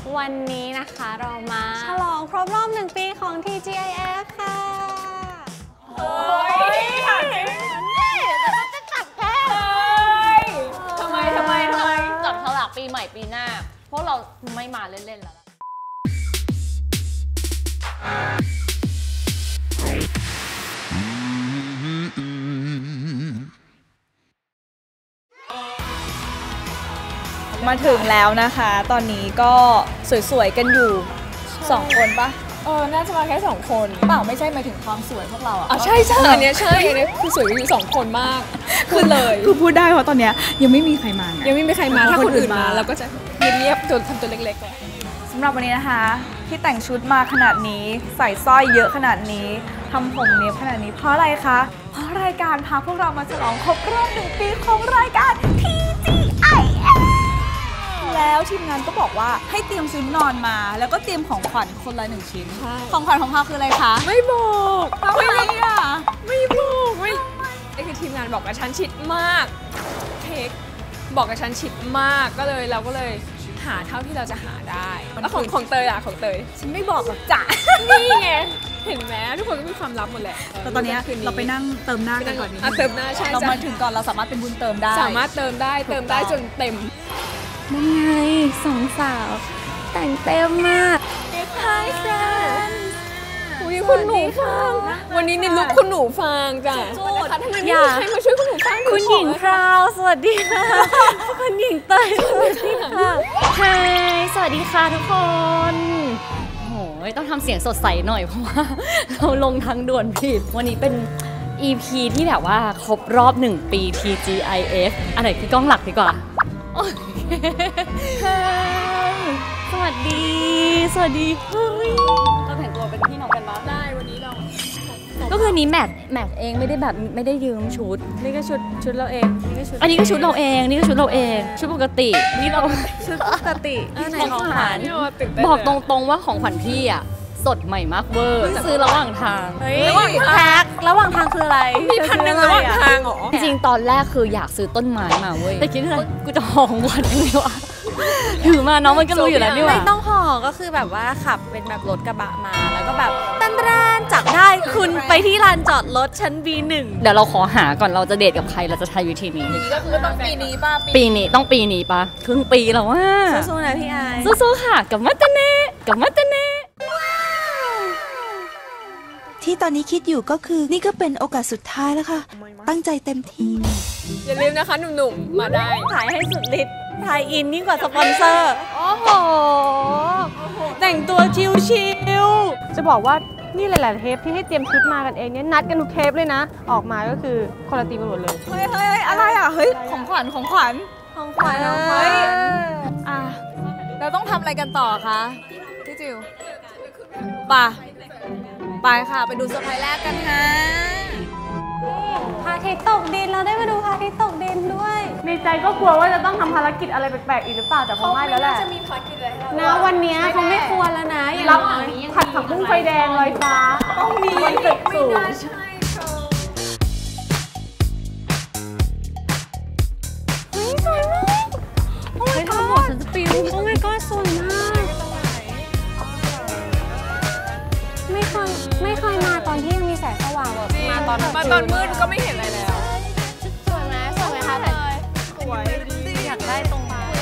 วันนี้นะคะเรามาฉลองครบรอบ1 ปีของ TGIF ค่ะโอ้ยถามจริงจะจับแพ้ทำไมจับฉลากปีใหม่ปีหน้าเพราะเราไม่มาเล่นๆแล้วมาถึงแล้วนะคะตอนนี้ก็สวยๆกันอยู่2 คนปะน่าจะมาแค่2 คนเปล่าไม่ใช่หมายถึงความสวยพวกเราใช่อันนี้ใช่อันนี้คือสวยอยู่2 คนมากคือเลยคือพูดได้เพราะตอนเนี้ยยังไม่มีใครมายังไม่มีใครมาถ้าคนอื่นมาเราก็จะเรียบๆทำตัวเล็กๆสำหรับวันนี้นะคะที่แต่งชุดมาขนาดนี้ใส่สร้อยเยอะขนาดนี้ทำผมเนี้ยขนาดนี้เพราะอะไรคะเพราะรายการพาพวกเรามาฉลองครบรอบ1 ปีของรายการ TGIF แล้วทีมงานก็บอกว่าให้เตรียมชุดนอนมาแล้วก็เตรียมของขวัญคนละ1 ชิ้นของขวัญของพาคืออะไรคะไม่บอกไม่อะไม่บอกไม่ไอ้คือทีมงานบอกกับฉันชิดมากเค้กบอกกับฉันชิดมากเราก็เลยหาเท่าที่เราจะหาได้แล้วของเตยล่ะของเตยฉันไม่บอกหรอกจ้ะนี่ไงเห็นไหมทุกคนก็มีความลับหมดแหละแต่ตอนนี้เราไปนั่งเติมหน้ากันก่อนนี้เติมหน้าใช่เรามาถึงก่อนเราสามารถเป็นบุญเติมได้สามารถเติมได้จนเต็มนั่นไง2 สาวแต่งเต็มมาก Hi friends คุณหนูฟางวันนี้ในลุคคุณหนูฟางจ้ะทำไมไม่มีใครมาช่วยคุณหนูฟางคุณหญิงคราวสวัสดีค่ะคุณหญิงเตยสวัสดีค่ะไฮสวัสดีค่ะทุกคนโอ้ยต้องทำเสียงสดใสหน่อยเพราะว่าเราลงทางด่วนผิดวันนี้เป็น EP ที่แบบว่าครบรอบ1 ปี TGIF อันไหนคือกล้องหลักดีกว่าสวัสดีเฮ้ยเราแต่งตัวเป็นพี่น้องกันปะได้วันนี้เราก็คือนี้แมทเองไม่ได้ยืมชุดนี่ก็ชุดเราเองอันนี้ก็ชุดเราเองนี่ก็ชุดเราเองชุดปกตินี่เราชุดปกติของขวัญบอกตรงๆว่าของขวัญพี่อ่ะสดใหม่มากเวอร์ซื้อระหว่างทางระหว่างทางคืออะไรมี1,000ระหว่างทางเหรอจริงๆตอนแรกคืออยากซื้อต้นไม้มาเว้ยแต่คิดว่ากูจะห่อของขวัญยังไงวะถือมาน้องมันก็รู้อยู่แล้วนี่หว่าไม่ต้องห่อก็คือแบบว่าขับเป็นแบบรถกระบะมาแล้วก็แบบตันจับได้คุณไปที่ลานจอดรถชั้น B1 เดี๋ยวเราขอหาก่อนเราจะเดทกับใครเราจะใช้วิธีนี้ก็คือต้องปีนี้ป่ะปีนี้ต้องปีนี้ป่ะครึ่งปีแล้วว่าสู้ๆนะพี่ไอสู้ๆค่ะกับมัตเน่ที่ตอนนี้คิดอยู่ก็คือนี่ก็เป็นโอกาสสุดท้ายแล้วค่ะตั้งใจเต็มที่อย่าลืมนะคะหนุ่มๆมาได้ขายให้สุดฤทธิ์ไทยอินยิ่งกว่าสปอนเซอร์โอ้โหแต่งตัวชิลๆจะบอกว่านี่หลายๆเทปที่ให้เตรียมชุดมากันเองเนี่ยนัดกันทุกเทปเลยนะออกมาก็คือคนละตีมกันหมดเลยเฮ้ยอะไรอ่ะเฮ้ยของขวัญเฮ้ยเราต้องทำอะไรกันต่อคะพี่จิวไปค่ะไปดูเซอร์ไพรส์แรกกันค่ะพระอาทิตย์ตกดินเราได้มาดูพระอาทิตย์ตกดินด้วยในใจก็กลัวว่าจะต้องทำภารกิจอะไรแปลกๆอีกหรือเปล่าแต่คงไม่แล้วแหละจะมีภารกิจอะไรให้เราวันนี้เขาไม่ควรแล้วนะรับผัดผักบุ้งไฟแดงลอยฟ้าต้องมีบนตึกสูงเฮ้ยสวยมากโอ้ยทั้งหมดฉันจะปิวโอ้ my god สวยมากไม่เคยมาตอนที่ยังมีแสงสว่างแบบมาตอนมืดก็ไม่เห็นอะไรแล้วสวยไหมคะแต่สวยอยากได้ตรงมา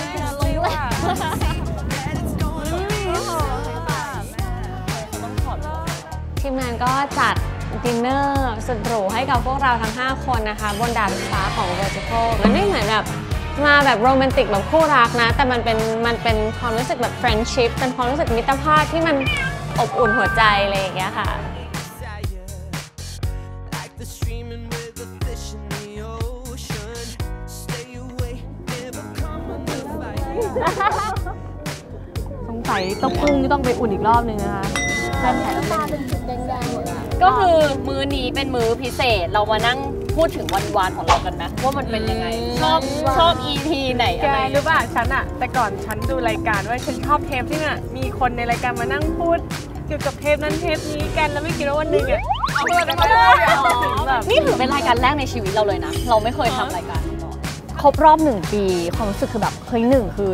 ทีมงานก็จัดดินเนอร์สุดหรูให้กับพวกเราทั้ง5 คนนะคะบนดาดฟ้าของ Vertical มันไม่เหมือนแบบมาแบบโรแมนติกแบบคู่รักนะแต่มันเป็นความรู้สึกแบบ friendship เป็นความรู้สึกมิตรภาพที่มันอบอุ่นหัวใจอะไรอย่างเงี้ยค่ะสงสัยต้องกุ้งต้องไปอุ่นอีกรอบนึงนะคะแผ่นตาเป็นจุดแดงๆหมดอ่ะก็คือมื้อนี้เป็นมื้อพิเศษเรามานั่งพูดถึงวันของเรากันไหมว่ามันเป็นยังไงชอบ EP ไหนแกรู้ป่ะฉันอะแต่ก่อนฉันดูรายการว่าฉันชอบเทปที่น่ะมีคนในรายการมานั่งพูดเกี่ยวกับเทปนั้นเทปนี้กันแล้วไม่คิดว่าวันหนึ่งอะนี่ถือเป็นรายการแรกในชีวิตเราเลยนะเราไม่เคยทำรายการครบรอบ1 ปีความรู้สึกคือแบบเฮ้ย1คือ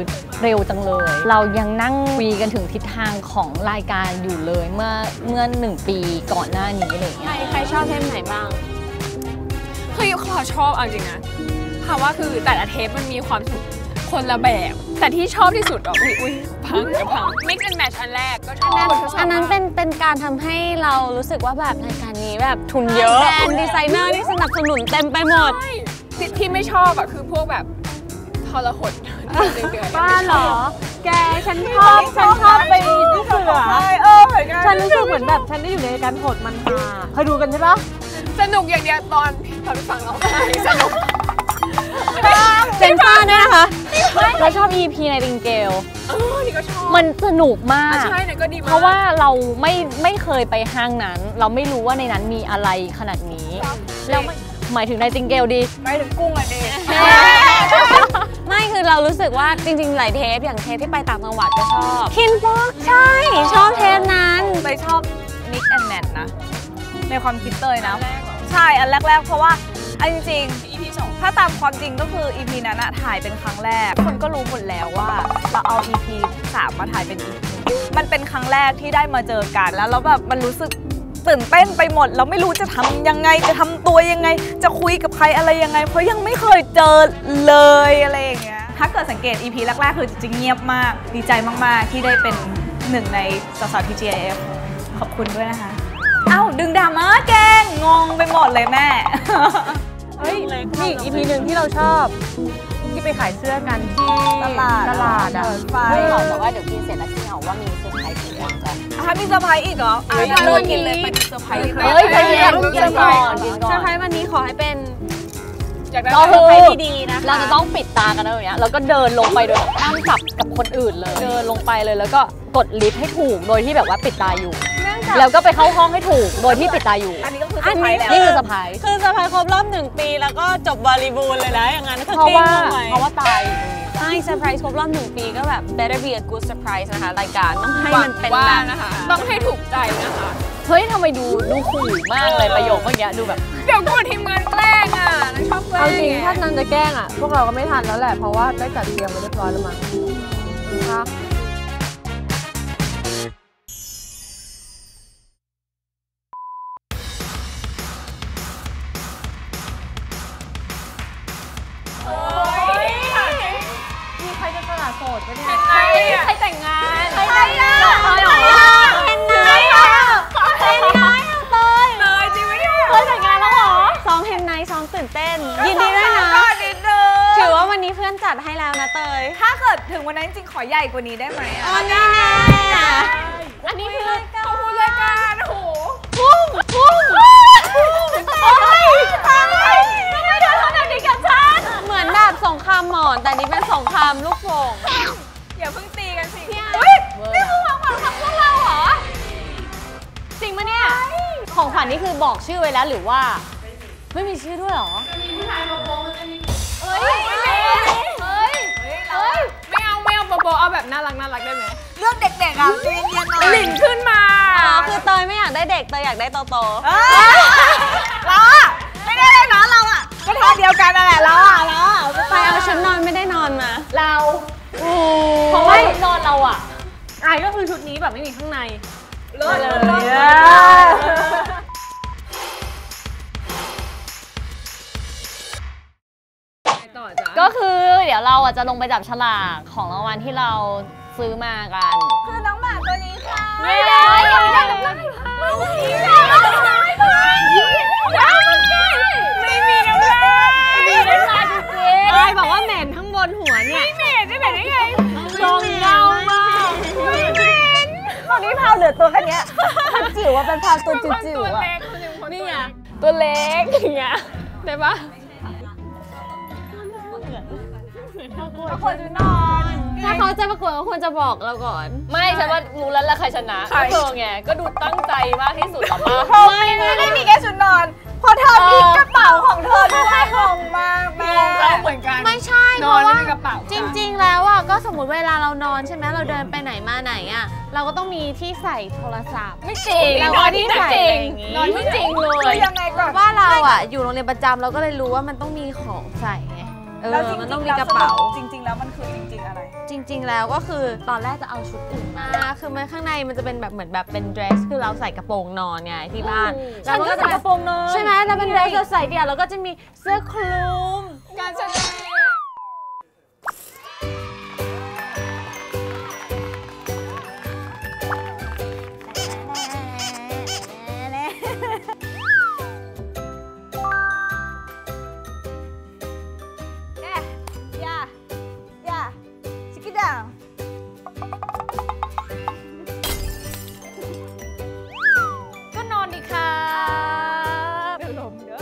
เร็วจังเลย เรายังนั่งคุยกันถึงทิศทางของรายการอยู่เลยเมื่อ1 ปีก่อนหน้านี้อะไรอย่างเงี้ยใครชอบเทปไหนบ้างคือขอชอบเอาจริงนะค่ะว่าคือแต่ละเทปมันมีความสุขคนละแบบ แต่ที่ชอบที่สุดอุ้ยพังจะพัง Mix and Match อันแรกก็ชอบอันนั้นเป็นการทำให้เรารู้สึกว่าแบบรายการนี้แบบทุนเยอะแบรนด์ดีไซเนอร์ที่สนับสนุนเต็มไปหมดที่ไม่ชอบอะคือพวกแบบทรหดบ้าเหรอแกฉันชอบไปดูเสือฉันรู้สึกเหมือนแบบฉันได้อยู่ในการหดมันฮาเคยดูกันใช่ปะสนุกอย่างเดียวตอนฟังเราสนุกเจนซ่าด้วยนะคะเราชอบ EP ในติงเกลนี่ก็ชอบมันสนุกมากใช่เนี่ยก็ดีมากเพราะว่าเราไม่เคยไปห้างนั้นเราไม่รู้ว่าในนั้นมีอะไรขนาดนี้แล้วหมายถึงในติงเกลดีหมายถึงกุ้งอะดีไม่คือเรารู้สึกว่าจริงๆหลายเทปอย่างเทปที่ไปต่างจังหวัดก็ชอบคินฟอกใช่ชอบเทปนั้นไปชอบ Mix and Match นะในความคิดเตยนะใช่อันแรกๆเพราะว่าจริงๆ EP 2ถ้าตามความจริงก็คือ EP นั้นถ่ายเป็นครั้งแรกคนก็รู้หมดแล้วว่าเราเอา EP 3มาถ่ายเป็น EP มันเป็นครั้งแรกที่ได้มาเจอกันแล้วแบบมันรู้สึกตื่นเต้นไปหมดเราไม่รู้จะทำยังไงจะทำตัวยังไงจะคุยกับใครอะไรยังไงเพราะยังไม่เคยเจอเลยอะไรอย่างเงี้ยถ้าเกิดสังเกต EP แรกๆคือจริงๆเงียบมากดีใจมากๆที่ได้เป็นหนึ่งในสาวๆ TGIF ขอบคุณด้วยนะคะเอ้าดึงดราม่าแกงงงไปหมดเลยแม่เฮ้ยนี่อีพีหนึ่งที่เราชอบที่ไปขายเสื้อกันที่ตลาดอะไม่หรอกแต่ว่าเดี๋ยวกินเสร็จแล้วพี่เอาว่ามีเซอร์ไพรส์อีกแล้วมีเซอร์ไพรส์อีกเหรอเลิกกินเลยเป็นเซอร์ไพรส์เฮ้ยใจเย็นกินก่อนเซอร์ไพรส์วันนี้ขอให้เป็นก็คือเราจะต้องปิดตากันนะอย่างเงี้ยแล้วก็เดินลงไปโดยห้ามจับกับคนอื่นเลยเดินลงไปเลยแล้วก็กดลิฟต์ให้ถูกโดยที่แบบว่าปิดตาอยู่แล้วก็ไปเข้าห้องให้ถูกโดยที่ปิดตาอยู่อันนี้ก็คือเซอร์ไพรส์แล้วนี่คือเซอร์ไพรส์ครบรอบ1 ปีแล้วก็จบบริบูรณ์เลยนะอย่างนั้นเพราะว่าตายใช่เซอร์ไพรส์ครบรอบ1 ปีก็แบบ better be a good surprise นะคะรายการต้องให้มันเป็นแบบนะคะต้องให้ถูกใจนะคะเฮ้ยทำไมดูขู่มากเลยประโยคเมื่อกี้ดูแบบเดี๋ยวกูทีมงานแกล้งอ่ะชอบแกล้งเอาจริงถ้านั้นจะแกล้งอ่ะพวกเราก็ไม่ทันแล้วแหละเพราะว่าได้จัดเตรียมไว้เรียบร้อยแล้วมั้งค่ะมีใครจะตลาดโสดกันเนี่ยใครแต่งงานใครแต่งงานซ้อมตื่นเต้นยินดีด้วยนะถือว่าวันนี้เพื่อนจัดให้แล้วนะเตยถ้าเกิดถึงวันนั้นจริงขอใหญ่กว่านี้ได้ไหมอันนี้อันนี้คือเขาพูดรายการโอ้โหพุ่งทำไมเธอทำแบบนี้กับฉันเหมือนแบบสงครามหมอนแต่นี้เป็นสงครามลูกโป่งอย่าเพิ่งตีกันสินี่คือของขวัญของพวกเราเหรอจริงปะเนี่ยของขวัญนี่คือบอกชื่อไว้แล้วหรือว่าไม่มีชื่อด้วยหรอมีผู้ชายมาโป๊มันจะมีไม่เอาโป๊เอาแบบน่ารักได้ไหมเลือกเด็กๆอ่ะเย็นๆหน่อยหลินขึ้นมาคือเตยไม่อยากได้เด็กเตยอยากได้โตเราอะไม่ได้เลยนะเราอะก็ท่าเดียวกันนั่นแหละเราไปเอาชุดนอนไม่ได้นอนมาเราเพราะว่าชุดนอนเราอะก็คือชุดนี้แบบไม่มีข้างในเลิศเลยก็คือเดี๋ยวเราจะลงไปจับฉลากของรางวัลที่เราซื้อมากันคือน้องหมาตัวนี้ค่ะไม่ได้ไม่มีน้ำลายบอกว่าเหม็นข้างบนหัวเนี่ยไม่เหม็นได้ไงลองเงามากไม่เหม็นตอนนี้พาวเหลือตัวแค่นี้จิ๋วว่าเป็นพาวตัวจิ๋วอะนี่ไงตัวเล็กอย่างเงี้ยได้ปะเขาควรจะนอนถ้าเขาจะประกวดเขาควรจะบอกเราก่อนไม่ฉันว่ารู้แล้วใครชนะเธอไงก็ดูตั้งใจมากที่สุดต่อมาไม่ได้มีแค่ชุดนอนพอเธอมีกระเป๋าของเธอด้วยงงมากแม่เหมือนกันไม่ใช่เพราะว่าจริงๆแล้วอ่ะก็สมมติเวลาเรานอนใช่ไหมเราเดินไปไหนมาไหนอ่ะเราก็ต้องมีที่ใส่โทรศัพท์ไม่จริงเราก็ที่ใส่อย่างงี้นอนไม่จริงเลยยังไงก่อนว่าเราอ่ะอยู่โรงเรียนประจำเราก็เลยรู้ว่ามันต้องมีของใส่ไงแล้วจริงมันๆต้องมีกระเป๋าจริงๆแล้วมันคือจริงๆอะไรจริงๆแล้วก็คือตอนแรกจะเอาชุดอื่นมาคือมันข้างในมันจะเป็นแบบเหมือนแบบเป็นเดรสคือเราใส่กระโปรงนอนไงที่บ้านฉันก็ใส่กระโปรงนอนใช่ไหมแล้วเป็นเดรสเราใส่เดี่ยวแล้วก็จะมีเสื้อคลุมการแสดงก็นอนดีค่ะลมเยอะ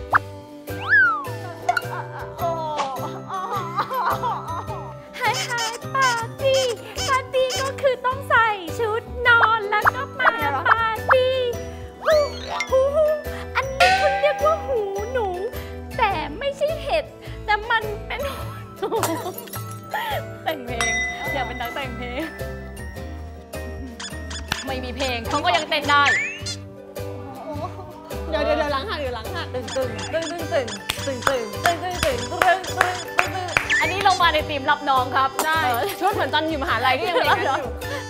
ไฮปาร์ตี้ก็คือต้องใส่ชุดนอนแล้วก็มาปาร์ตี้หูอันนี้คุณเรียกว่าหูหนู แต่ไม่ใช่เห็ด แต่มันเป็นหูแต่งเพลงอยากเป็นนักแต่งเพลง ไม่มีเพลงเขาก็ยังเต้นได้เดี๋ยวหลังหักตึงอันนี้ลงมาในทีมรับน้องครับได้ชุดเหมือนตอนอยู่มหาลัยที่ยังเด็กกันอยู่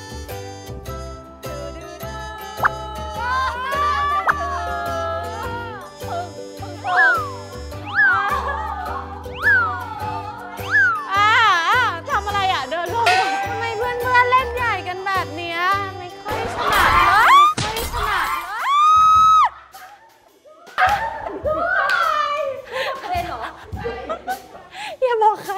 ทำอะไรอ่ะเดินลงทำไมเพื่อนเล่นใหญ่กันแบบเนี้ยไม่ค่อยถนัดเล่นเหรออย่าบอกใคร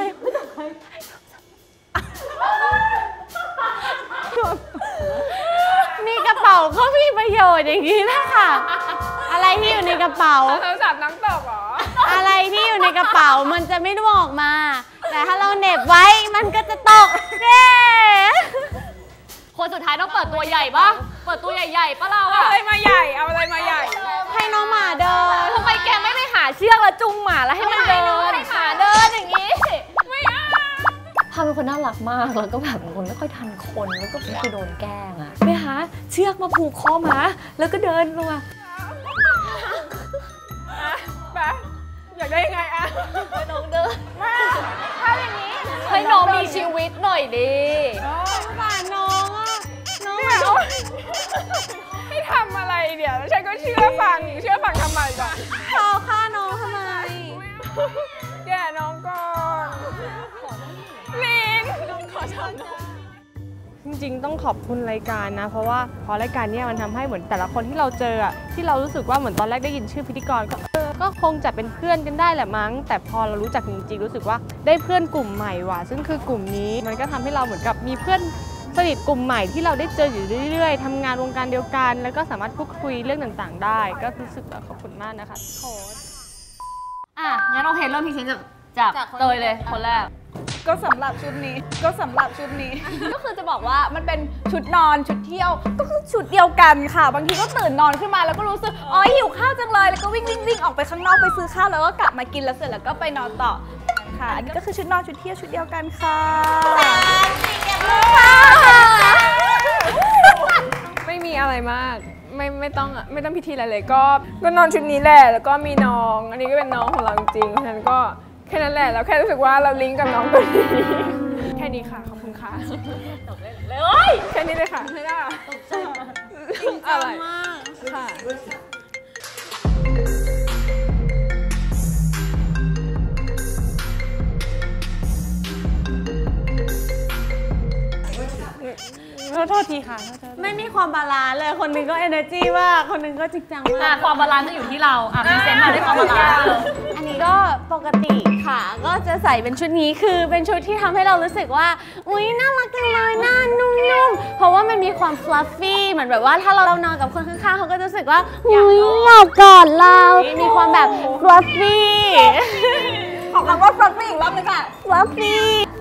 มีกระเป๋าก็มีประโยชน์อย่างนี้นะคะอะไรที่อยู่ในกระเป๋าโทรศัพท์น้ำตกเหรออะไรที่อยู่ในกระเป๋ามันจะไม่ร่วงออกมา แต่ถ้าเราเหน็บไว้มันก็จะตกเด้คนสุดท้ายต้องเปิดตัวใหญ่ปะเปิดตัวใหญ่ๆปะเราเอาอะอะไรมาใหญ่ เอาอะไรมาใหญ่ให้น้องหมาเดินทำไมแกไม่ไปหาเชือกแล้วจุงหมาแล้วให้มันเดินให้หมาเดินอย่างนี้ไม่เอาพาเป็นคนน่ารักมากแล้วก็แบบเป็นคนไม่ค่อยทันคนแล้วก็คือโดนแกล้งอะไปหาเชือกมาผูกคอหมาแล้วก็เดินลงมาไป อยากได้ยังไงอะให้น้องเดินถ้าอย่างนี้ให้น้องมีชีวิตหน่อยดิป่าน้องอ่ะน้องเดี๋ยวให้ทำอะไรเดี๋ยวฉันก็เชื่อฟังทำไมก่อนเขาฆ่าน้องทำไมแกน้องก่อนลินขอโทษน้องจริงๆต้องขอบคุณรายการนะเพราะรายการเนี้ยมันทำให้เหมือนแต่ละคนที่เราเจออะที่เรารู้สึกว่าเหมือนตอนแรกได้ยินชื่อพิธีกรก็คงจะเป็นเพื่อนกันได้แหละมั้งแต่พอเรารู้จักจริงๆรู้สึกว่าได้เพื่อนกลุ่มใหม่ว่ะซึ่งคือกลุ่มนี้มันก็ทำให้เราเหมือนกับมีเพื่อนสนิทกลุ่มใหม่ที่เราได้เจออยู่เรื่อยๆทำงานวงการเดียวกันแล้วก็สามารถพูดคุยเรื่องต่างๆได้ก็รู้สึกขอบคุณมากนะคะโค้ชอ่ะงั้นโอเคเริ่มพี่เชนจากเตยเลยคนแรกก็สำหรับชุดนี้ ก็คือจะบอกว่ามันเป็นชุดนอนชุดเที่ยวก็คือชุดเดียวกันค่ะ บางทีก็ตื่นนอนขึ้นมาแล้วก็รู้สึกอ๋อหิวข้าวจังเลยแล้วก็วิ่งออกไปข้างนอกไปซื้อข้าวแล้วก็กลับมากินแล้วเสร็จแล้วก็ไปนอนต่อค่ะอันนี้ก็คือชุดนอนชุดเที่ยวชุดเดียวกันค่ะไม่มีอะไรมากไม่ต้องพิธีอะไรเลยก็นอนชุดนี้แหละแล้วก็มีน้องอันนี้ก็เป็นน้องของเราจริงๆฉะนั้นก็แค่นั้นแหละแล้วแค่รู้สึกว่าเราลิงก์กับน้องคนนี้แค่นี้ค่ะขอบคุณค่ะเลยแค่นี้เลยค่ะไม่ได้จริงจังมากค่ะโทษทีค่ะไม่มีความบาลานซ์เลยคนหนึงก็ energy มากคนหนึงก็จริงจังมากความบาลานซ์จะอยู่ที่เราพรีเซนต์มาด้วยความบาลานซ์อันนี้ก็ปกติค่ะก็จะใส่เป็นชุดนี้คือเป็นชุดที่ทำให้เรารู้สึกว่าอุ๊ยน่ารักจังเลยหน้านุ่มๆเพราะว่ามันมีความ fluffy เหมือนแบบว่าถ้าเรานอนกับคนข้างๆเขาก็จะรู้สึกว่าอุ๊ยอยากกอดเรามีความแบบ fluffy ขอคำว่า fluffy อีกรอบนึงค่ะ fluffy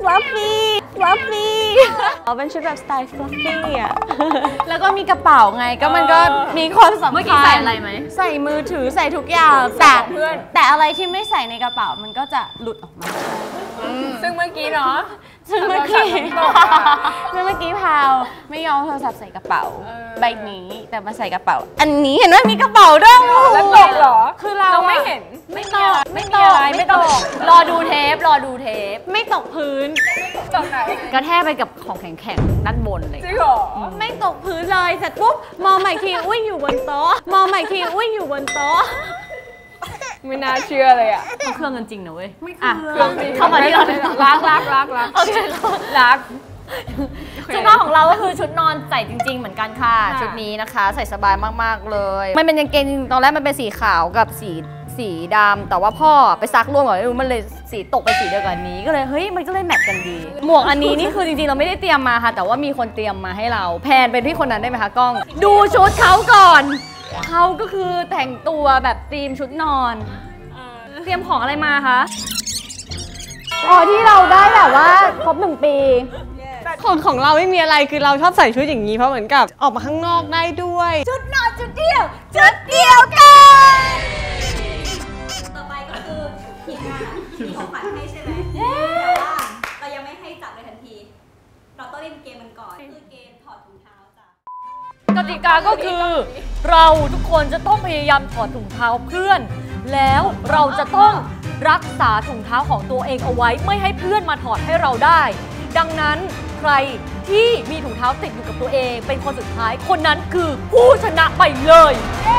เป็นชุดแบบสไตล์ fluffy อ่ะแล้วก็มีกระเป๋าไงก็มันก็มีความสำคัญเมื่อกี้ใส่อะไรไหมใส่มือถือใส่ทุกอย่างแต่อะไรที่ไม่ใส่ในกระเป๋ามันก็จะหลุดออกมาซึ่งเมื่อกี้เนาะซึ่งเมื่อกี้พาวไม่ยอมโทรศัพท์ใส่กระเป๋าใบนี้แต่มาใส่กระเป๋าอันนี้เห็นไหมมีกระเป๋าด้วยแล้วตกเหรอคือเราไม่เห็นไม่ตกรอดูเทปไม่ตกพื้นตกไหนกระแทกไปกับของแข็งๆด้านบนเลยจริงเหรอไม่ตกพื้นเลยเสร็จปุ๊บมองใหม่ทีอุ้ยอยู่บนโต๊ะมองใหม่ทีอุ้ยอยู่บนโต๊ะไม่น่าเชื่อเลยอ่ะเขาเครื่องกันจริงนะเว้ยเครื่องจริงเข้ามาที่เรารักโอเครักชุดนอนของเราก็คือชุดนอนใส่จริง ๆ เหมือนกันค่ะชุดนี้นะคะใส่สบายมากๆเลยมันเป็นกางเกงจริงๆตอนแรกมันเป็นสีขาวกับสีดำแต่ว่าพ่อไปซักรวมก่อนไม่รู้มันเลยสีตกไปสีเดียวกันนี้ก็เลยเฮ้ยมันก็เลยแมทกันดีหมวกอันนี้นี่คือจริงๆเราไม่ได้เตรียมมาค่ะแต่ว่ามีคนเตรียมมาให้เราแพนเป็นที่คนนั้นได้ไหมคะกล้องดูชุดเขาก่อนเขาก็คือแต่งตัวแบบธีมชุดนอนเตรียมของอะไรมาคะที่เราได้แบบว่าครบ1 ปีของเราไม่มีอะไรคือเราชอบใส่ชุดอย่างนี้เพราะเหมือนกับออกมาข้างนอกได้ด้วยชุดนอนชุดเดียวกันต่อไปก็คือทีมงานมีของขวัญให้ใช่ไหมแต่ว่าเรายังไม่ให้จับเลยทันที เราต้องเล่นเกมมันก่อนคือเกมถอดถุงเท้าจ้ะกติกาก็คือเราทุกคนจะต้องพยายามถอดถุงเท้าเพื่อนแล้วเราจะต้องรักษาถุงเท้าของตัวเองเอาไว้ไม่ให้เพื่อนมาถอดให้เราได้ดังนั้นใครที่มีถุงเท้าติดอยู่กับตัวเองเป็นคนสุดท้ายคนนั้นคือผู้ชนะไปเลย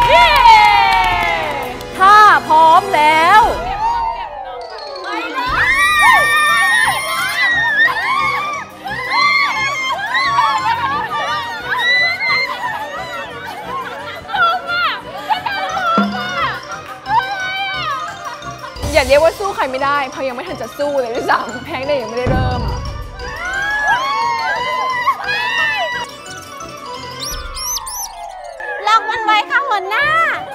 ถ้าพร้อมแล้วอย่าเรียกว่าสู้ใครไม่ได้เพราะยังไม่ทันจะสู้เลยด้วยซ้ำแพ้เนี่ยยังไม่ได้เริ่มล็อกมันไว้ค่ะหัวหน้า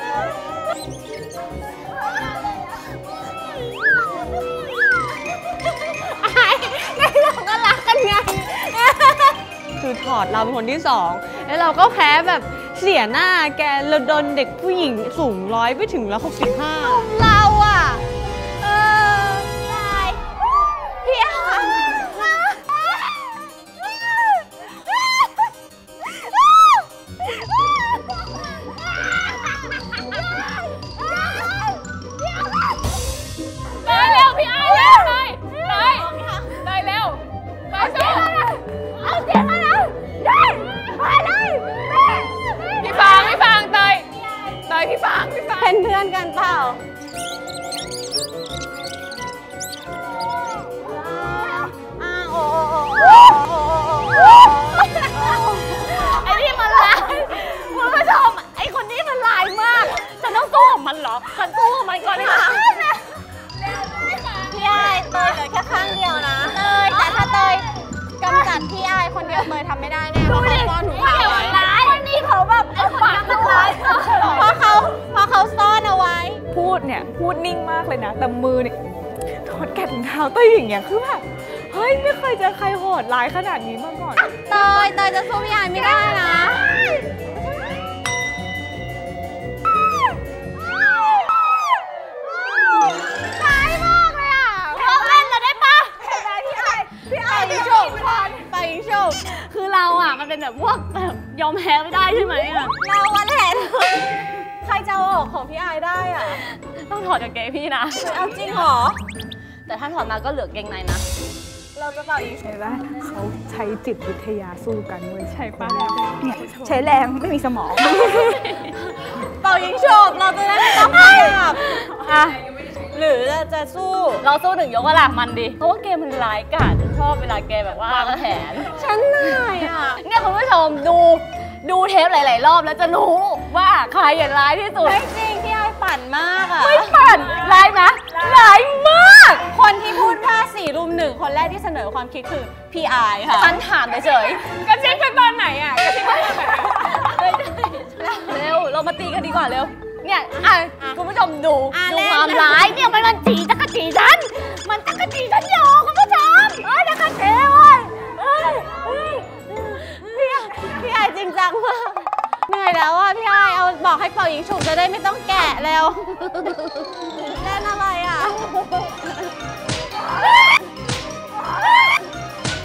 เราก็รักกันไงคือถอดเราเป็นคนที่2แล้วเราก็แพ้แบบเสียหน้าแกเราโดนเด็กผู้หญิงสูง100ไปถึง165 เราอ่ะพี่อาได้เร็วพี่อาเร็วเลยได้เร็วมาสู้เอาเสียงมาแล้วได้มาเลยพี่ฟางเตยพี่ฟางเป็นเพื่อนกันเปล่าไอ้นี่มันร้ายคุณผู้ชมไอ้คนนี้มันร้ายมากฉันต้องสู้กับมันเหรอฉันสู้กับมันก่อนดีกว่าพี่ไอเตยเหลือแค่ข้างเดียวนะแต่ถ้าเตยกำจัดพี่ไอคนเดียวเตยทำไม่ได้แน่เพราะเขาซ่อนถุงเท้าไว้คนนี้เขาแบบไอ้คนนี้มันร้ายเพราะเขาซ่อนเอาไว้พูดนิ่งมากเลยนะแต่มือเนี่ยถอดแกะถุงเท้าเต้ยอย่างเงี้ยคือแบบเฮ้ยไม่เคยเจอใครโหดร้ายขนาดนี้มาก่อนเตยจะสู้พี่ไอไม่ได้นะร้ายมากเลยอ่ะเราเล่นเลยได้ปะพี่ไอไปโชคคือเราอ่ะมันเป็นแบบพวกแบบยอมแพ้ไม่ได้ใช่ไหมอ่ะเราวันแหนใครจะเอาออกของพี่ไอได้อ่ะต้องถอดกางเกงพี่นะเอาจริงเหรอแต่ถ้าถอดมาก็เหลือเกงในนะเราจะเป่าอีกใช่ไหมเขาใช้จิตวิทยาสู้กันเว้ยใช่ปะเนี่ยใช้แรงไม่มีสมองเป่ายิงโฉบเราจะได้ไม่ต้องขยับอ่ะหรือจะสู้เราสู้1 ยกหลักมันดิเพราะว่าเกมมันร้ายกาจฉันชอบเวลาแกแบบว่าวางแผนฉันเหนื่อยอ่ะเนี่ยคุณผู้ชมดูเทปหลายๆรอบแล้วจะรู้ว่าใครร้ายที่สุดจริงพี่ไอปั่นมากอ่ะไม่ปั่นร้ายนะร้ายมากคนที่พูดว่า4 รุม 1คนแรกที่เสนอความคิดคือพี่ไอค่ะฉันถามเฉยกระซิบกันตอนไหนอ่ะกระซิบกันตอนไหนเร็วเรามาตีกันดีกว่าเร็วเนี่ยคุณผู้ชมดูความร้ายเนี่ยมันจักรจีฉันอยู่คุณผู้ชมจักรจีเว้ยพี่ไอจริงจังมากเหนื่อยแล้วอ่ะพี่ไอเอาบอกให้เป่ายิงฉุบจะได้ไม่ต้องแกะแล้วเล่นอะไรอ่ะ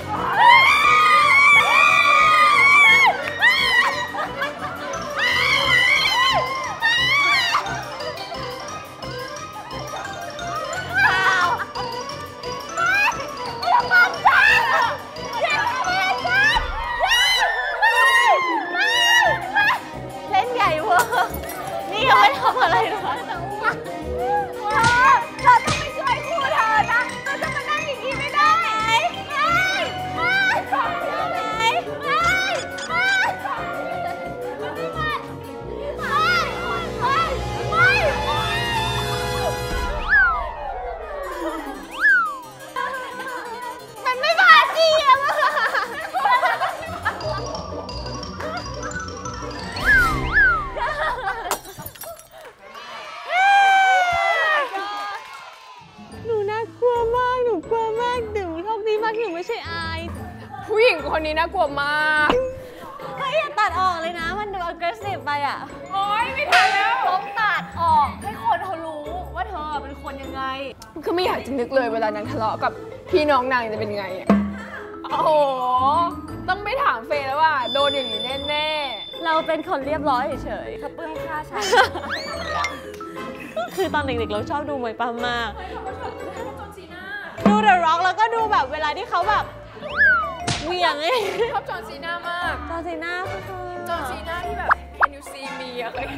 อะไรเหรอเธอต้องไปช่วยครูเธอนะเธอจะมานั่งอย่างนี้ไม่ได้มันไม่บาดจีอะหนูน่ากลัวมากหนูกลัวมากหนูโชคดีมากที่หนูไม่ใช่อายผู้หญิงคนนี้น่ากลัวมากเฮ้ยอย่าตัดออกเลยนะมันดู aggressive ไปอ่ะโอ๊ยไม่ทันแล้วต้องตัดออกให้คนเขารู้ว่าเธอเป็นคนยังไงคือไม่อยากจะนึกเลยเวลานางทะเลาะกับพี่น้องนางจะเป็นไงอะโอ้โห ต้องไม่ถามเฟย์แล้วว่าโดนอย่างนี้แน่เราเป็นคนเรียบร้อยเฉยๆเขาเปื้องค่าฉันคือตอนเด็กๆเราชอบดูมวยปั้มมากดู The Rock แล้วก็ดูแบบเวลาที่เขาแบบเหวี่ยงไงๆชอบจอห์นซีน่ามากจอร์ซีน่าคือจอห์นซีน่าที่แบบ Can you see me อะเคย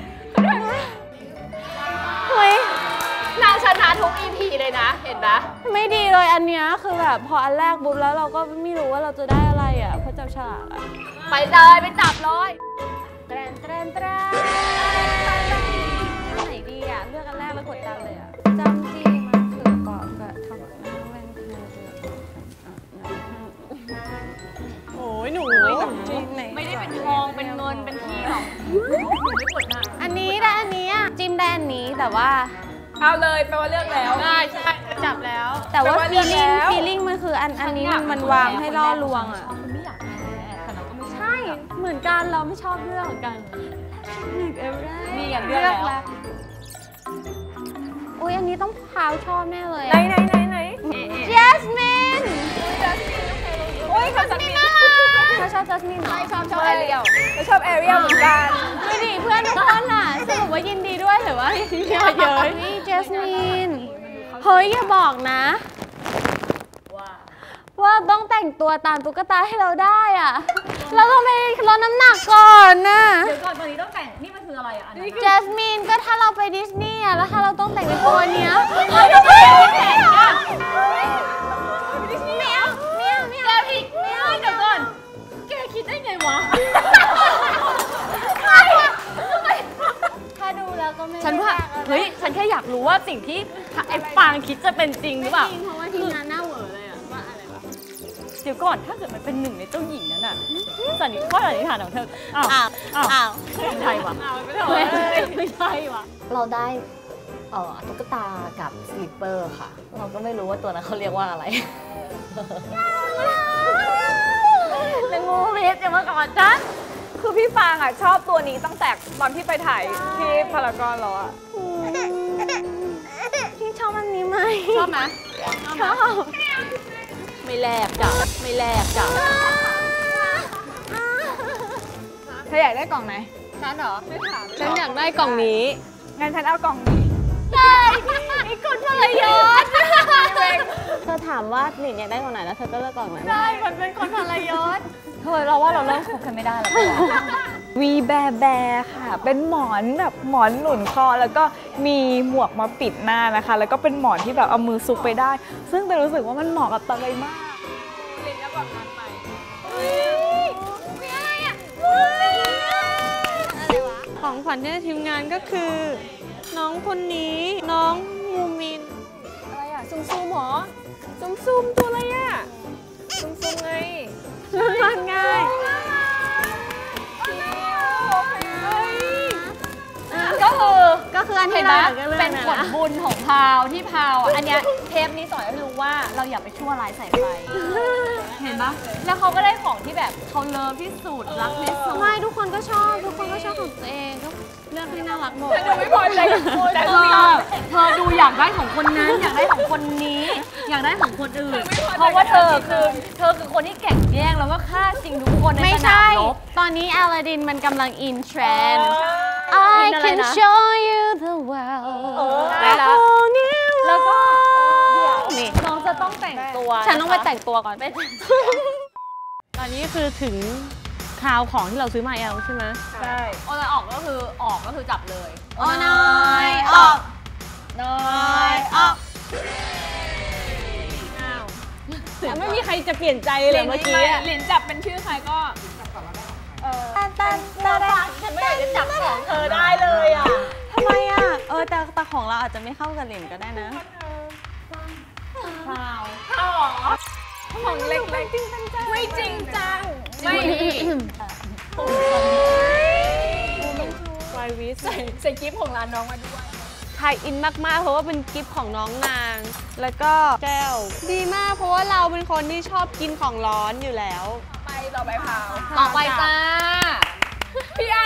เฮ้ยนางชนะทุก EP เลยนะ เห็นปะไม่ดีเลยอันเนี้ยคือแบบพออันแรกบุ๊บแล้วเราก็ไม่รู้ว่าเราจะได้อะไรอ่ะเพราะจับฉลากอ่ะไปเลยไปจับเลยแตรนอันไหนดีอ่ะเลือกอันแรกแล้วกดดันเลยอ่ะจำจี้มันคือกรอบกับทำน้ำแรงคือโอ้ยหนูจริงไหนไม่ได้เป็นทองเป็นเงินเป็นที่หรอกอันนี้ได้อันนี้อ่ะจิ้มได้อันนี้แต่ว่าเอาเลยแปลว่าเลือกแล้วได้ใช่จับแล้วแต่ว่าแปลว่าเลือกแล้ว feeling มันคืออันนี้มันวางให้ล่อลวงอ่ะไม่อยากแพ้แต่เราก็ไม่ใช่เหมือนกันเราไม่ชอบเลือกเหมือนกันนี่อย่าเลือกแล้ว อุ้ยอันนี้ต้องพาวชอบแน่เลยไหน Jasmine โอ้ยเขาจะมีน่าเธอชอบ Jasmine เหรอชอบแอเรียลเราชอบแอเรียลเหมือนกันไม่ดีเพื่อนทุกคนอ่ะสรุปว่ายินดีด้วยหรือว่าเยอะเย้ยนี่ Jasmine เฮ้ยอย่าบอกนะ ว่าต้องแต่งตัวตามตุ๊กตาให้เราได้อ่ะเราต้องไปลดน้ำหนักก่อนนะเดี๋ยวก่อนตอนนี้ต้องแต่งนี่มันคืออะไรอ่ะอันนั้น Jasmine ก็ถ้าเราไปดิสนีย์อ่ะแล้วถ้าเราต้องแต่งเป็นตัวเนี้ยไม่ได้แต่งอ่ะไม่เอาไม่เอาไม่เอาเดี๋ยวก่อนแกคิดได้ไงวะถ้าดูแล้วก็ไม่ฉันว่าเฮ้ยฉันแค่อยากรู้ว่าสิ่งที่ไอ้ฟางคิดจะเป็นจริงหรือเปล่าจริงเพราะว่าทีมงานหน้าเหวอเลยอ่ะว่าอะไรวะเดี๋ยวก่อนถ้าเกิดมันเป็นหนึ่งในเจ้าหญิงนั้นน่ะสันนิษฐานของเธออ้าวไม่ใช่วะไม่ใช่วะเราได้ตุ๊กตากับสลิปเปอร์ค่ะ เราก็ไม่รู้ว่าตัวนั้นเขาเรียกว่าอะไรแต่งูพิษอย่ามาก่อนฉันคือพี่ฟางอ่ะชอบตัวนี้ตั้งแต่ตอนที่ไปถ่ายที่พารากอนแล้วอ่ะพี่ชอบอันนี้ไหมชอบไหมชอบไม่แลกจ้ะไม่แลกจ้ะเธออยากได้กล่องไหนฉันเหรอฉันอยากได้กล่องนี้งั้นฉันเอากล่องนี้อีกคนทรยศเธอถามว่าหนิงอยากได้กล่องไหนแล้วเธอก็เลือกกล่องนั้นใช่มันเป็นคนทรยศเฮ้ยเราว่าเราเริ่มคบกันไม่ได้แล้ววีแบร์ค่ะ เป็นหมอนแบบหมอนหนุนคอแล้วก็มีหมวกมาปิดหน้านะคะ แล้วก็เป็นหมอนที่แบบเอามือซุกไปได้ ซึ่งแต่รู้สึกว่ามันเหมาะกับเตยมากของขวัญที่ทีมงานก็คือ น้องคนนี้น้องมูมินอะไรอะซุ่มๆหรอซุ่มๆตัวอะไรอะซุ่มๆไงมันง่าย ก็คืออันเห็ที่นไหมเราอยากจะเลือกเป็นผลบุญของพาวที่พาวอ่ะอันเนี้ยเทปนี้สอนให้รู้ว่าเราอย่าไปชั่วร้ายใส่ใครเห็นปะแล้วเขาก็ได้ของที่แบบเขาเลิฟที่สุดรักที่สุดไม่ทุกคนก็ชอบของตัวเองก็เลือกให้น่ารักหมดดูไม่พอใจกับคุณแต่เธอดูอยากได้ของคนนั้นอยากได้ของคนนี้ อยากได้ของคนอื่น เพราะว่าเธอคือคนที่แข่งแย่งแล้วก็ฆ่าจริงทุกคนในไม่สนาใช่มรบตอนนี้อลาดินมันกำลังอินเทรนด์ I อินอะไร can นะ show you the world ได้แล้ว whole new แล้วก็ world นี่น้องจะต้องแต่งตัวฉันต้องไปแต่งตัวก่อนไปตอนนี้คือถึงคราวของที่เราซื้อมาใช่ไหมใช่โอ้ยออกก็คือจับเลยโอ้น้อยออกน้อยออกแต่ไม่มีใครจะเปลี่ยนใจเลยเมื่อกี้หลินจับเป็นชื่อใครก็ฉันไม่อยากจะจับของเธอได้เลยอ่ะทำไมอ่ะแต่ของเราอาจจะไม่เข้ากับหลินก็ได้นะของเล็กๆจริงจังไม่จริงจังไม่ไววิสใส่กิฟต์ของร้านน้องมาด้วยไทยอินมากๆเพราะว่าเป็นกิฟต์ของน้องนางแล้วก็แก้วดีมากเพราะว่าเราเป็นคนที่ชอบกินของร้อนอยู่แล้วต่อไปพาวต่อไปจ้าพี่ไอ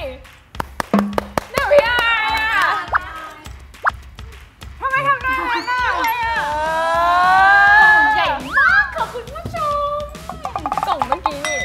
เนี่ยพี่ไออ่ะทำไมทำได้ไม่ได้เลยอ่ะใหญ่มากขอบคุณผู้ชมส่งเมื่อกี้นี่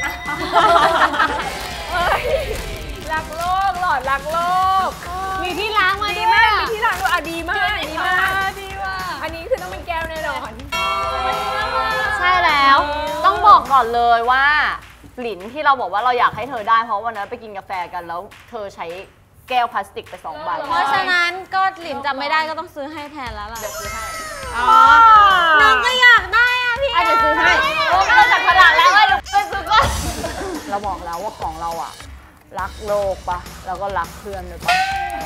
รักโลกหลอดรักโลกมีที่ล้างมาดีด้วยมากมีที่ล้างด้วยดีมากอันนี้คือต้องเป็นแก้วแน่นอนใช่แล้วต้องบอกก่อนเลยว่าหลินที่เราบอกว่าเราอยากให้เธอได้เพราะวันนั้นไปกินกาแฟกันแล้วเธอใช้แก้วพลาสติกไป2 ใบเพราะฉะนั้นก็หลินจำไม่ได้ก็ต้องซื้อให้แทนแล้วล่ะเดี๋ยวซื้อให้น้องก็อยากได้อ่ะพี่เดี๋ยวซื้อให้เราจัดขนาดแล้วเดี๋ยวไปซื้อก่อนเราบอกแล้วว่าของเราอ่ะรักโลกปะแล้วก็รักเพื่อนด้วยปะ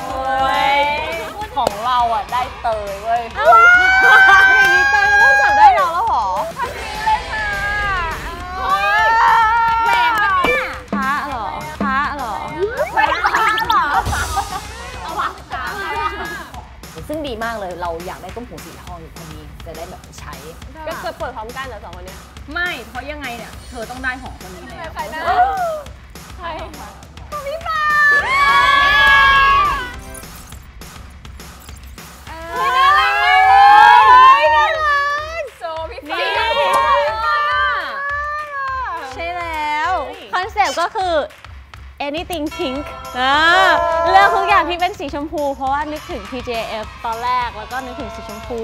ของเราอ่ะได้เตยเว้ยอย่างนี้เตยต้องจับได้เราแล้วหรอทันทีเลยค่ะแหวนปะเนี่ยพระเหรอเอาวางตาซึ่งดีมากเลยเราอยากได้ต้มหูสีทองอยู่คนนี้จะได้แบบใช้ก็จะเปิดพร้อมกันเหรอ2 คนนี้ไม่เพราะยังไงเนี่ยเธอต้องได้ของคนนี้แล้วใครนะใครพี่ฟ้าน่ารักโซพี่ฟ้าใช่แล้วคอนเซ็ปต์ก็คือ anything pink เลือกทุกอย่างที่เป็นสีชมพูเพราะว่านึกถึง TJF ตอนแรกแล้วก็นึกถึงสีชมพู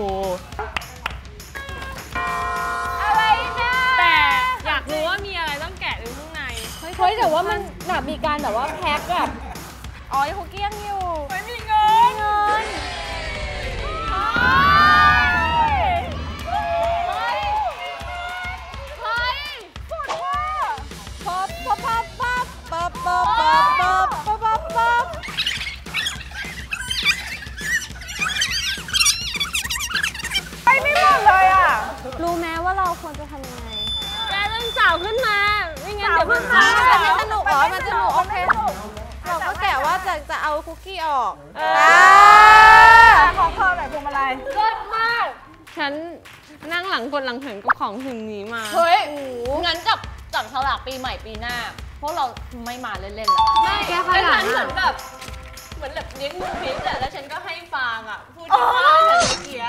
อะไรเนี่ยแต่อยากรู้ว่ามีอะไรต้องแกะดูข้างในเฮ้ยแต่ว่ามันแบบมีการแบบว่าแพ็คแบบคุกกี้ยังอยู่ไม่มีเงินรู้ไหมว่าเราควรจะทำยังไงแกต้องสาวขึ้นมาไม่งั้นเดี๋ยวมันจะสนุกเหรอมันจะสนุกโอเคเราก็แกะว่าจะเอาคุกกี้ออกของเขาไหนพวงมาลัยเลิศมากฉันนั่งหลังคนหลังเห็นกับของสิ่งนี้มาเฮ้ยงั้นจับฉลากปีใหม่ปีหน้าเพราะเราไม่มาเล่นๆแล้วไม่แค่ขนาดเหมือนแบบเลี้ยงงูพิษแหละแล้วฉันก็ให้ฟางอ่ะพูดว่าฉันเสีย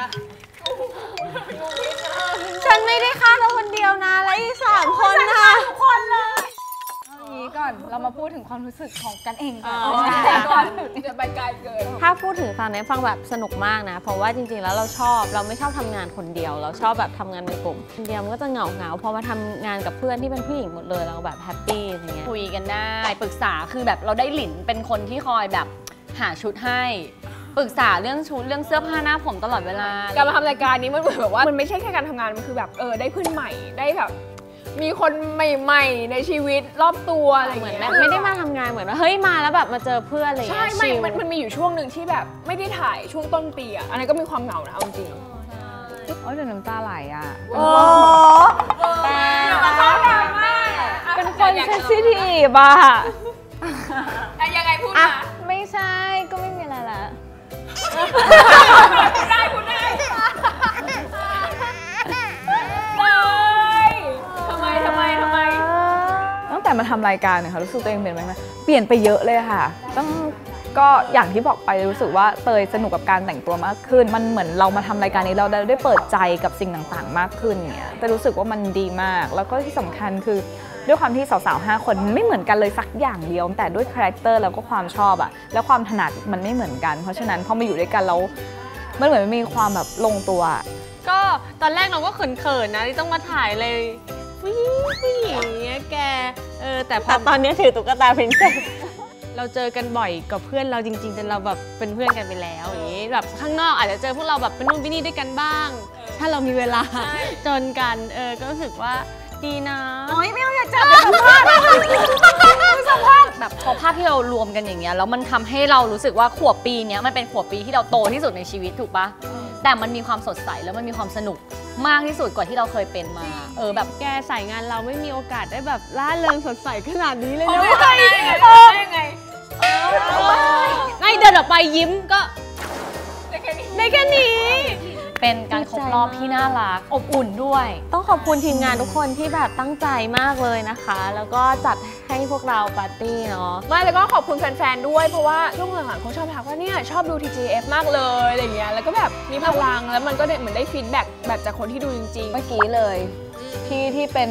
ฉันไม่ได้ฆ่าเธอคนเดียวนะและอีก3 คนนะทุกคนเลยเอางี้ก่อนเรามาพูดถึงความรู้สึกของกันเองก่อนจะไปไกลเกินถ้าพูดถึงฟังเนี่ยฟังแบบสนุกมากนะเพราะว่าจริงๆแล้วเราไม่ชอบทำงานคนเดียวเราชอบแบบทำงานเป็นกลุ่มคนเดียวมันก็จะเหงาพอมาทำงานกับเพื่อนที่เป็นผู้หญิงหมดเลยเราแบบแฮปปี้อย่างเงี้ยคุยกันได้ปรึกษาคือแบบเราได้หลินเป็นคนที่คอยแบบหาชุดให้ปรึกษาเรื่องชุดเรื่องเสื้อผ้าหน้าผมตลอดเวลาการมาทำรายการนี้มันเหมือนแบบว่ามันไม่ใช่แค่การทำงานมันคือแบบได้เพื่อนใหม่ได้แบบมีคนใหม่ๆในชีวิตรอบตัวอะไรเหมือนแบบไม่ได้มาทำงานเหมือนว่าเฮ้ยมาแล้วแบบมาเจอเพื่อนอะไรอย่างเงี้ยใช่มันมีอยู่ช่วงหนึ่งที่แบบไม่ได้ถ่ายช่วงต้นปีอ่ะอันนั้นก็มีความเหงานะเอาจริงเดี๋ยวน้ำตาไหลอ่ะแต่เป็นคนเซนซิทีฟอ่ะยังไงพูดนะไม่ใช่ก็ไม่มีอะไรละพูดได้ทำไมตั้งแต่มาทำรายการเนี่ยค่ะรู้สึกตัวเองเปลี่ยนไปไหมเปลี่ยนไปเยอะเลยค่ะก็อย่างที่บอกไปรู้สึกว่าเตยสนุกกับการแต่งตัวมากขึ้นมันเหมือนเรามาทำรายการนี้เราได้เปิดใจกับสิ่งต่างๆมากขึ้นเนี่ยแต่รู้สึกว่ามันดีมากแล้วก็ที่สำคัญคือด้วยความที่สาวๆ5 คนไม่เหมือนกันเลยสักอย่างเดียวแต่ด้วยคาแรคเตอร์แล้วก็ความชอบอะและความถนัดมันไม่เหมือนกันเพราะฉะนั้นพอมาอยู่ด้วยกันแล้วมันเหมือนมีความแบบลงตัวก็ตอนแรกเราก็เขินๆนะที่ต้องมาถ่ายเลยผู้หญิงเงี้ยแกแต่พอตอนนี้ถือตุ๊กตาพรินเซสเราเจอกันบ่อยกับเพื่อนเราจริงๆจนเราแบบเป็นเพื่อนกันไปแล้วอย่างนี้แบบข้างนอกอาจจะเจอพวกเราแบบเป็นนู่นเป็นนี่ด้วยกันบ้าง ถ้าเรามีเวลาจนกันก็รู้สึกว่าดีนะโอ้ยไม่เอาอย่าจับสัมภาษณ์แบบพอภาพที่เรารวมกันอย่างเงี้ยแล้วมันทำให้เรารู้สึกว่าขวบปีเนี้ยมันเป็นขวบปีที่เราโตที่สุดในชีวิตถูกปะแต่มันมีความสดใสแล้วมันมีความสนุกมากที่สุดกว่าที่เราเคยเป็นมาแบบแกสายงานเราไม่มีโอกาสได้แบบล่าเริงสดใสขนาดนี้เลยนะไม่เคยยังไงง่ายเดินออกไปยิ้มก็ได้แค่นี้เป็นการครบรอบที่น่ารักอบอุ่นด้วยต้องขอบคุณทีมงานทุกคนที่แบบตั้งใจมากเลยนะคะแล้วก็จัดให้พวกเราปาร์ตี้เนาะไม่แล้วก็ขอบคุณแฟนๆด้วยเพราะว่าช่วงหลังๆเขาชอบทักว่าเนี่ยชอบดู TGF มากเลยอะไรเงี้ยแล้วก็แบบมีพลังแล้วมันก็เหมือนได้ฟีดแบ็กแบบจากคนที่ดูจริงๆเมื่อกี้เลยที่เป็น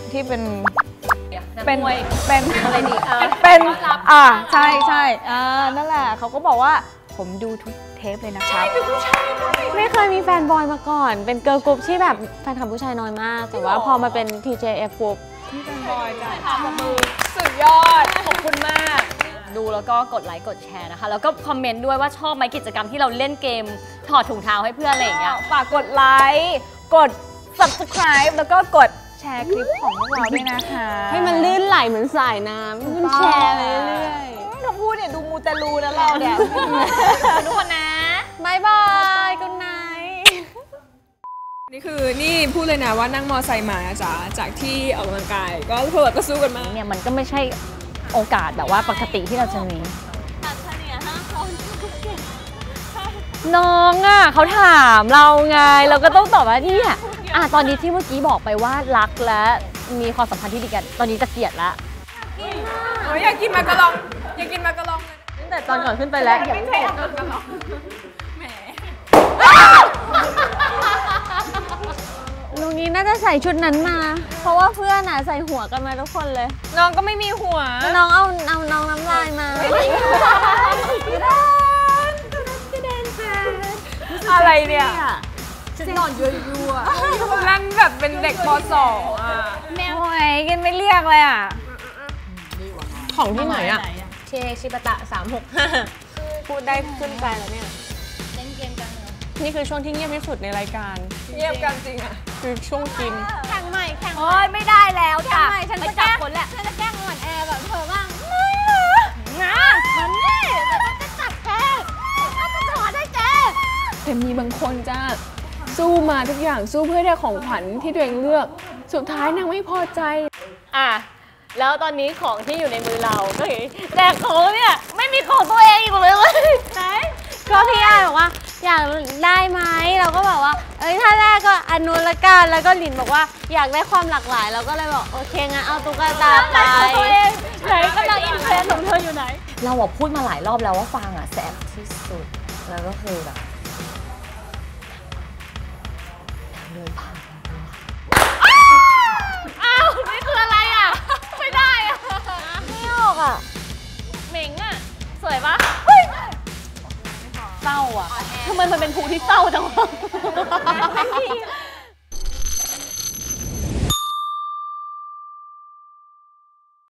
อะไรดีเป็นใช่นั่นแหละเขาก็บอกว่าผมดูทุกเทปเลยนะครับไม่เคยมีแฟนบอยมาก่อนเป็นเกิร์ลกรุ๊ปที่แบบแฟนคลับผู้ชายน้อยมากแต่ว่าพอมาเป็น TJF กรุ๊ปที่แฟนบอยจ้ะสุดยอดขอบคุณมากดูแล้วก็กดไลค์กดแชร์นะคะแล้วก็คอมเมนต์ด้วยว่าชอบไหมกิจกรรมที่เราเล่นเกมถอดถุงเท้าให้เพื่อนอะไรอย่างเงี้ยฝากกดไลค์กด subscribe แล้วก็กดแชร์คลิปของพวกเราด้วยนะคะให้มันลื่นไหลเหมือนสายน้ำมันแชร์ไปเรื่อยคำพูดเนี่ยดูมูแต่รูนะเราเนี่ยทุกคนนะบายบายกุ๊ดไนท์นี่พูดเลยนะว่านั่งมอไซค์มาจ้ะจากที่ออกกำลังกายก็เพื่อก็สู้กันมาเนี่ยมันก็ไม่ใช่โอกาสแบบว่าปกติที่เราจะมีตัดเฉลี่ย5 คนน้องเขาถามเราไงเราก็ต้องตอบว่าเนี่ยตอนนี้ที่เมื่อกี้บอกไปว่ารักและมีความสัมพันธ์ที่ดีกันตอนนี้จะเกลียดละอยากกินมากระลองตั้งแต่ตอนก่อนขึ้นไปแล้วไม่ใช่มากระลองแหมลุงนี้น่าจะใส่ชุดนั้นมาเพราะว่าเพื่อนใส่หัวกันมาทุกคนเลยน้องก็ไม่มีหัวน้องเอาน้องน้ำลายมาอะไรเนี่ยฉันนอนยั่วนั่นแบบเป็นเด็กป .2 แมวโอ้ยกินไม่เรียกเลยของที่ไหนเชชิบะตะ365 พูดได้ขึ้นใจแล้วเนี่ยเล่นเกมกันนี่คือช่วงที่เงียบที่สุดในรายการเงียบกันจริงคือช่วงกินแข่งใหม่โอ้ยไม่ได้แล้วค่ะฉันจะแกล้งคนแหละฉันจะแกล้งอ่อนแอแบบเธอบ้างมันนี่ฉันจะจับแกฉันจะถอดให้แกแต่มีบางคนจะสู้มาทุกอย่างสู้เพื่อได้ของขวัญที่ตัวเองเลือกสุดท้ายนางไม่พอใจแล้วตอนนี้ของที่อยู่ในมือเราก็คือแต่ของเนี่ยไม่มีของตัวเองอีกเลยก็พี่อ้ายบอกว่าอยากได้ไหมเราก็บอกว่าถ้าแรกก็อนุละกันแล้วก็หลินบอกว่าอยากได้ความหลากหลายเราก็เลยบอกโอเคงั้นเอาตุ๊กตาไปไหนกำลังอินเทรนด์ของเธออยู่ไหนเราพูดมาหลายรอบแล้วว่าฟางแสบที่สุดแล้วก็คือแบบเดินผ่านนี่คืออะไรไม่ได้ไม่ออกเหม่งสวยปะเศร้าทำไมมันเป็นภูที่เศร้าจังวะ